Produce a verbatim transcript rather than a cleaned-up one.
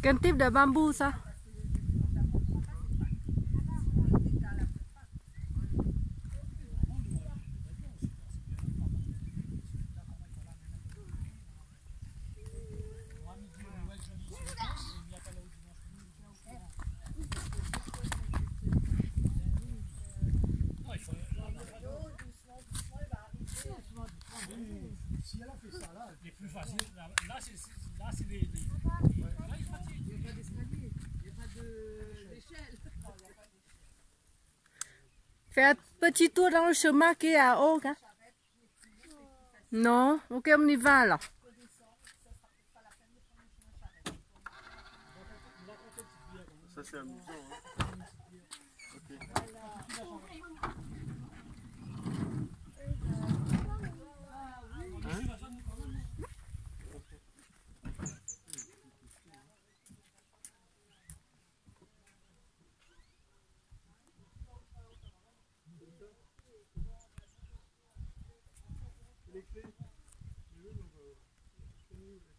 Quel type de bambou ça? Si elle a fait ça là, les plus faciles, là, là c'est les. les... Ouais. Là, il n'y a pas d'escalier, il n'y a pas d'échelle. Fais un petit tour dans le chemin qui est à haut. Hein? Non, ok, on y va alors. Ça c'est amusant. Hein. Okay. Les clés,